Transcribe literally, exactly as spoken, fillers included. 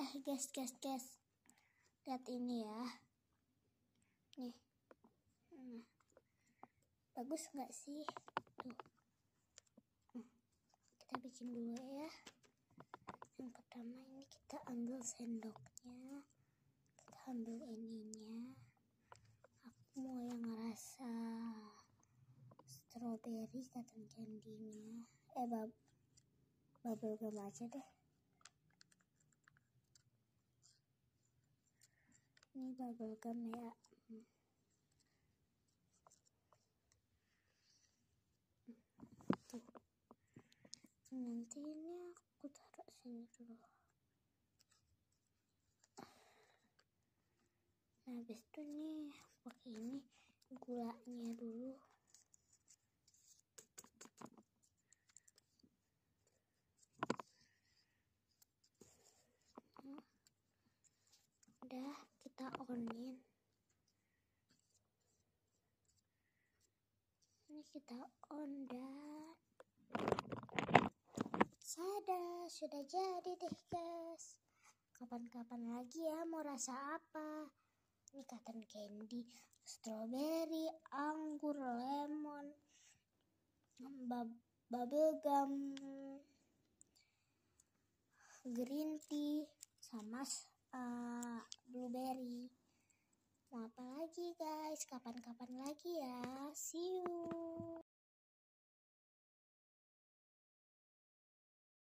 Eh guys guys guys, lihat ini ya, nih, nah, bagus nggak sih? Tuh, hmm, kita bikin dulu ya. Yang pertama ini kita ambil sendoknya, kita ambil ininya. Aku mau yang rasa strawberry cotton candy-nya, eh bab bubble gum aja deh. Ini bubble gum ya. Hmm. Tuh. Nanti ini aku taruh sini dulu. Nah, habis itu nih pakai ini gulanya dulu. Nah, udah kita onin. Ini kita on dan sada sudah jadi deh guys. Kapan-kapan lagi ya mau rasa apa? Ini cotton candy, strawberry, anggur, lemon, bubble gum, green tea, sama uh, blueberry. Mau apa lagi guys? Kapan-kapan lagi ya. See you.